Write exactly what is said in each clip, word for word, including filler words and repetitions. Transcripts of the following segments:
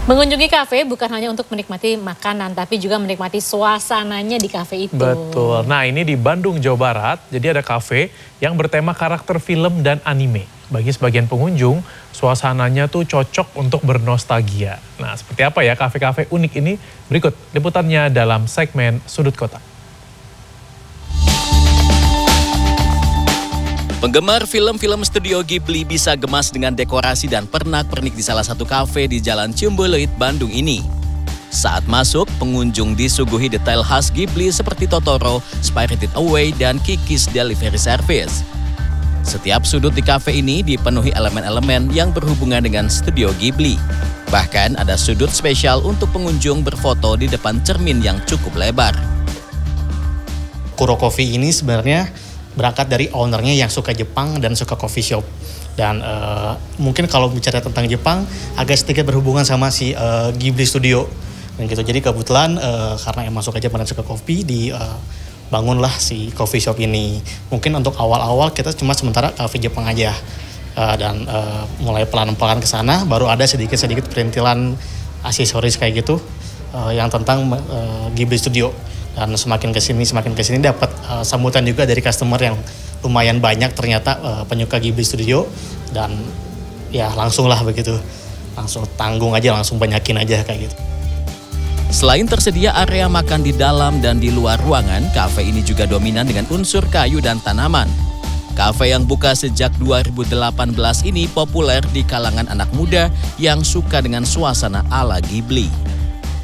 Mengunjungi kafe bukan hanya untuk menikmati makanan, tapi juga menikmati suasananya di kafe itu. Betul. Nah, ini di Bandung, Jawa Barat. Jadi ada kafe yang bertema karakter film dan anime. Bagi sebagian pengunjung, suasananya tuh cocok untuk bernostalgia. Nah, seperti apa ya kafe-kafe unik ini? Berikut liputannya dalam segmen Sudut Kota. Penggemar film-film studio Ghibli bisa gemas dengan dekorasi dan pernak-pernik di salah satu kafe di Jalan Ciumbuleuit, Bandung ini. Saat masuk, pengunjung disuguhi detail khas Ghibli seperti Totoro, Spirited Away, dan Kiki's Delivery Service. Setiap sudut di kafe ini dipenuhi elemen-elemen yang berhubungan dengan studio Ghibli. Bahkan ada sudut spesial untuk pengunjung berfoto di depan cermin yang cukup lebar. Kuro Coffee ini sebenarnya berangkat dari ownernya yang suka Jepang dan suka coffee shop. Dan uh, mungkin kalau bicara tentang Jepang agak sedikit berhubungan sama si uh, Ghibli Studio. Dan gitu. Jadi kebetulan uh, karena emang suka Jepang dan suka kopi, di uh, bangunlah si coffee shop ini. Mungkin untuk awal-awal kita cuma sementara cafe Jepang aja. Uh, dan uh, mulai pelan-pelan ke sana baru ada sedikit-sedikit perintilan aksesoris kayak gitu uh, yang tentang uh, Ghibli Studio. Dan semakin kesini semakin kesini dapat uh, sambutan juga dari customer yang lumayan banyak ternyata uh, penyuka Ghibli Studio, dan ya langsung lah begitu, langsung tanggung aja, langsung banyakin aja kayak gitu. Selain tersedia area makan di dalam dan di luar ruangan, kafe ini juga dominan dengan unsur kayu dan tanaman. Kafe yang buka sejak dua ribu delapan belas ini populer di kalangan anak muda yang suka dengan suasana ala Ghibli.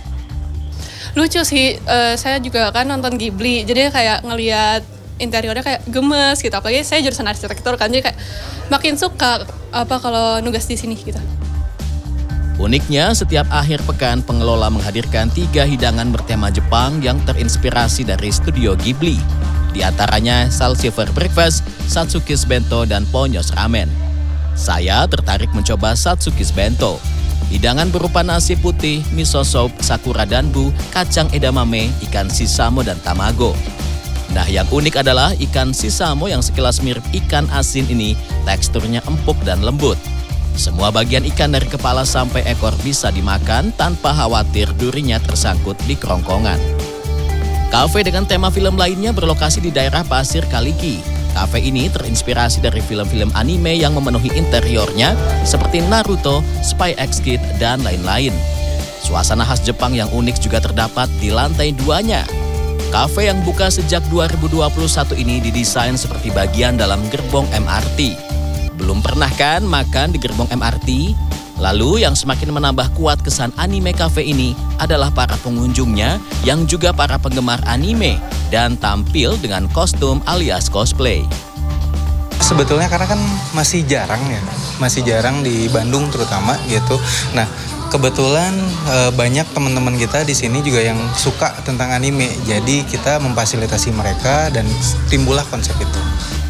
Lucu sih, uh, saya juga kan nonton Ghibli, jadi kayak ngelihat interiornya kayak gemes gitu. Apalagi saya jurusan arsitektur kan, jadi kayak makin suka apa kalau nugas di sini gitu. Uniknya, setiap akhir pekan pengelola menghadirkan tiga hidangan bertema Jepang yang terinspirasi dari studio Ghibli. Di antaranya Salsifer Breakfast, Satsuki's Bento, dan Ponyos Ramen. Saya tertarik mencoba Satsuki's Bento. Hidangan berupa nasi putih, miso soup, sakura danbu, kacang edamame, ikan sisamo, dan tamago. Nah, yang unik adalah ikan sisamo yang sekilas mirip ikan asin ini teksturnya empuk dan lembut. Semua bagian ikan dari kepala sampai ekor bisa dimakan tanpa khawatir durinya tersangkut di kerongkongan. Kafe dengan tema film lainnya berlokasi di daerah Pasir Kaliki. Kafe ini terinspirasi dari film-film anime yang memenuhi interiornya seperti Naruto, Spy X Kid, dan lain-lain. Suasana khas Jepang yang unik juga terdapat di lantai duanya. Kafe yang buka sejak dua ribu dua puluh satu ini didesain seperti bagian dalam gerbong M R T. Belum pernah kan makan di gerbong M R T? Lalu yang semakin menambah kuat kesan anime kafe ini adalah para pengunjungnya yang juga para penggemar anime dan tampil dengan kostum alias cosplay. Sebetulnya karena kan masih jarang ya, masih jarang di Bandung terutama gitu. Nah, kebetulan e, banyak teman-teman kita di sini juga yang suka tentang anime. Jadi kita memfasilitasi mereka dan timbullah konsep itu.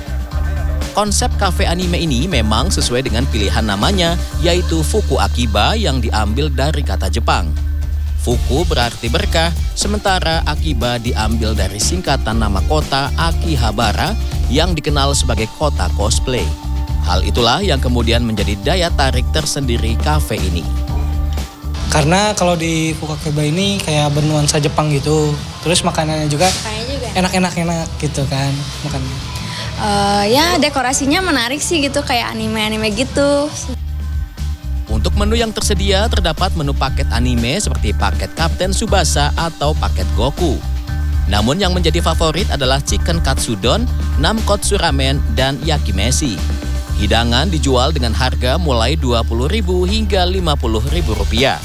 Konsep kafe anime ini memang sesuai dengan pilihan namanya, yaitu Fuku Akiba yang diambil dari kata Jepang. Fuku berarti berkah, sementara Akiba diambil dari singkatan nama kota Akihabara yang dikenal sebagai kota cosplay. Hal itulah yang kemudian menjadi daya tarik tersendiri kafe ini. Karena kalau di Fuku Akiba ini kayak bernuansa Jepang gitu, terus makanannya juga enak-enak-enak gitu kan makanannya. Uh, ya dekorasinya menarik sih gitu, kayak anime-anime gitu. Untuk menu yang tersedia terdapat menu paket anime seperti paket Kapten Tsubasa atau paket Goku. Namun yang menjadi favorit adalah chicken katsudon, namkotsu ramen, dan yakimeshi. Hidangan dijual dengan harga mulai dua puluh ribu hingga lima puluh ribu rupiah.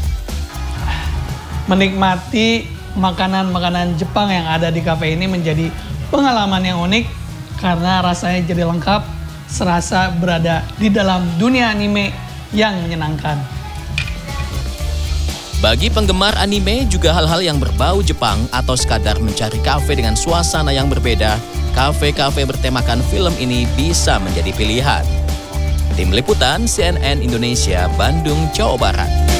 Menikmati makanan-makanan Jepang yang ada di kafe ini menjadi pengalaman yang unik karena rasanya jadi lengkap, serasa berada di dalam dunia anime yang menyenangkan. Bagi penggemar anime juga hal-hal yang berbau Jepang atau sekadar mencari kafe dengan suasana yang berbeda, kafe-kafe bertemakan film ini bisa menjadi pilihan. Tim Liputan C N N Indonesia, Bandung, Jawa Barat.